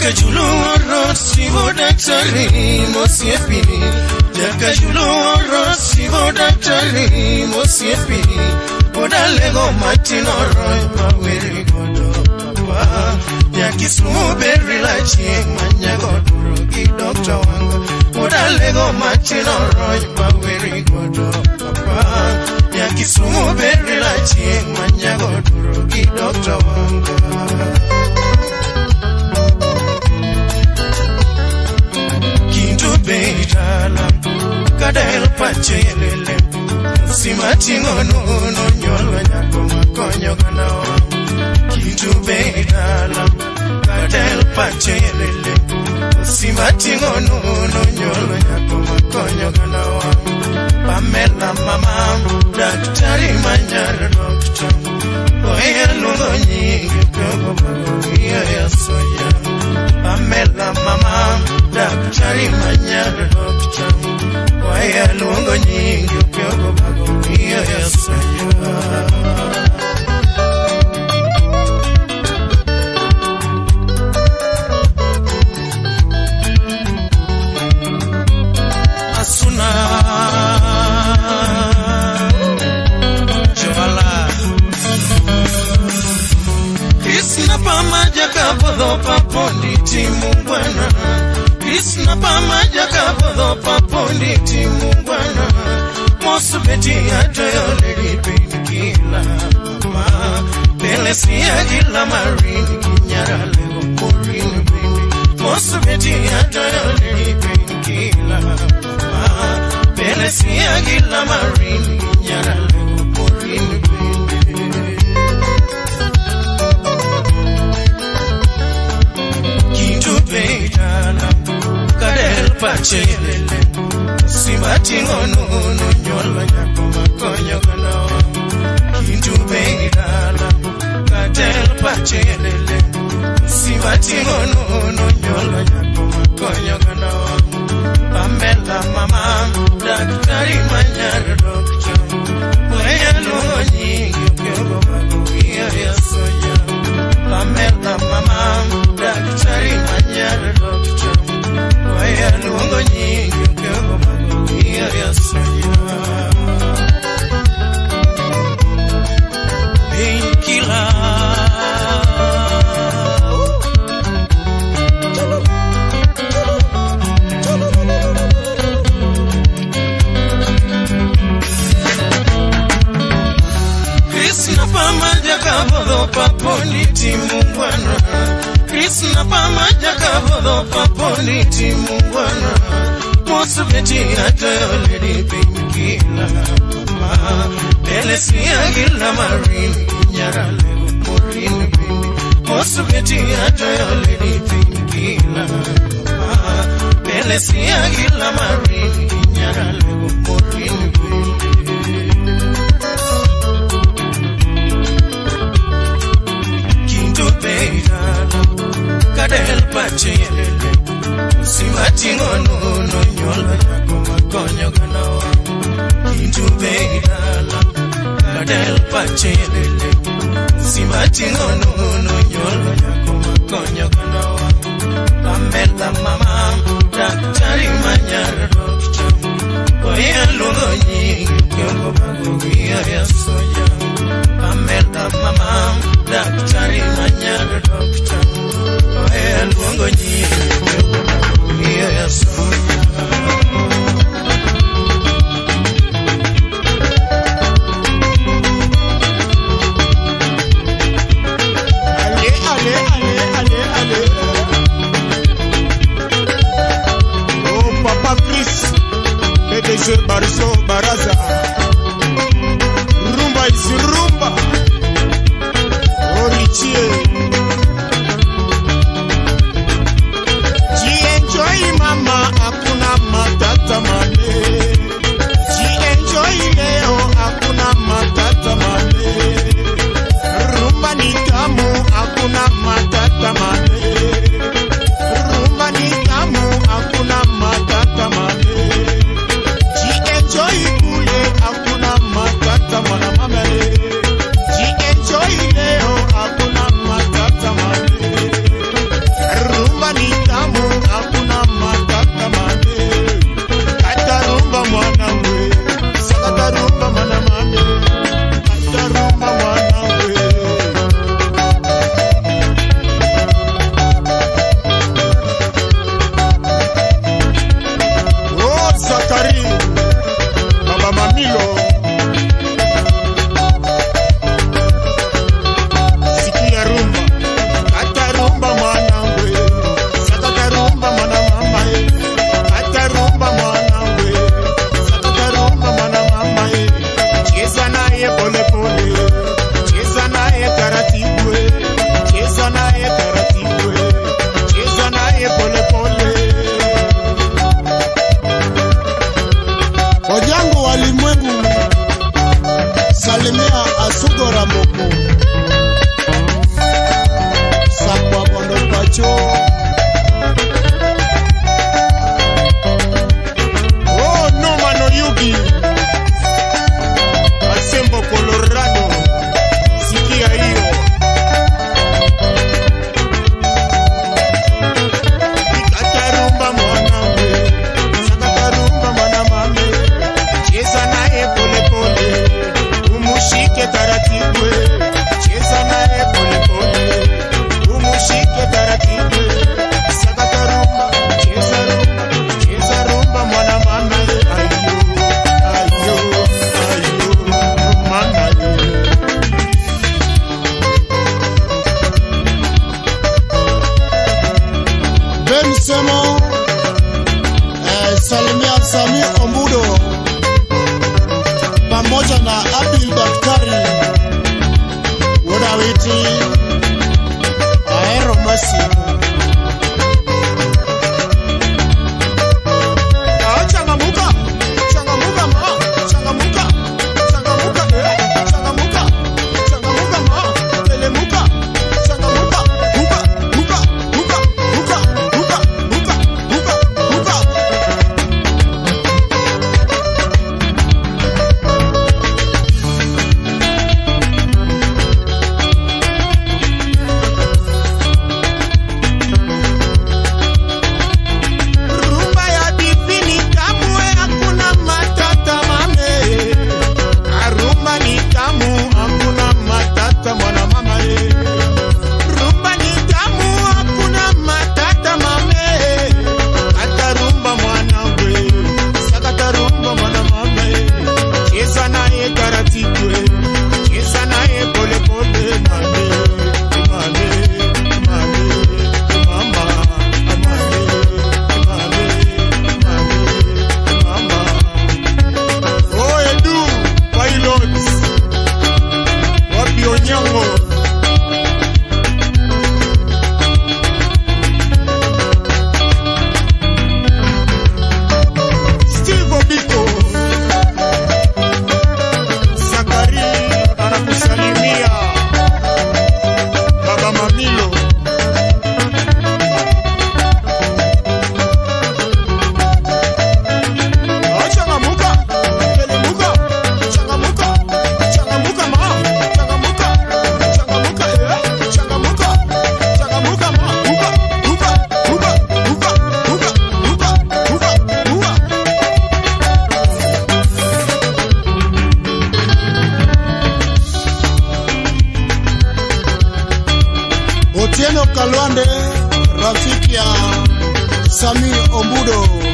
Jaka juloro sigo daktari mosiepi. Jaka juloro sigo daktari mosiepi. Oda lego matino roy paweri godo papa. Yaki sumo berri la ching manya goduro ki doctor wanga. Oda lego matino roy paweri godo papa. Yaki sumo berri la ching manya goduro ki doctor wanga. Beitala kadel pachelele simati ngono no nyolo nyako makonyo kanawa kitu beitala kadel pachelele simati ngono no nyolo nyako makonyo kanawa Pamela mama daktari manyar doctor oya lungo nyingi kyogo magogia ya soya Pamela mama daktari manyar doctor oya lungo nyingi kyogo magogia ya soya Pamajakabodho papondi timungwana Krishna pamajakabodho papondi timungwana Mosubeti atoyoledi penkila mama Belesia gila marini kinyara lego porini bindi Mosubeti atoyoledi penkila mama Belesia gila marini kinyara lego porini bindi Beitala kadel pachelele simati ngono no nyolo nyako makonyo kanawa Kintu beitala kadel pachelele simati ngono no nyolo nyako makonyo kanawa Pamela mama daktari manyar doctor oya lungo nyingi kyogo magogia ya soya Pamela mama daktari manyar doctor oya lungo nyingi kyogo magogia ya soya Painkiller Krishna pamajakabodho papondi timungwana Krishna pamajakabodho papondi timungwana Mosubeti atoyoledi penkila mama Belesia gila marini kinyara lego porini bindi Mosubeti atoyoledi penkila mama Belesia gila marini kinyara lego porini bindi Kadel pachelele simati ngono no nyolo nyako makonyo kanawa Kintu beitala kadel pachelele simati ngono no nyolo nyako makonyo kanawa Pamela mama daktari manyar doctor oya lungo nyingi kyogo magogia ya soya Pamela mama daktari manyar doctor oya lungo nyingi kyogo magogia ya soya PDG Bariso Baraza pamoja na Abil Daktari Wodawiti Aero Masi. Otieno Kalwande, rafiki ya Sami Ombudo.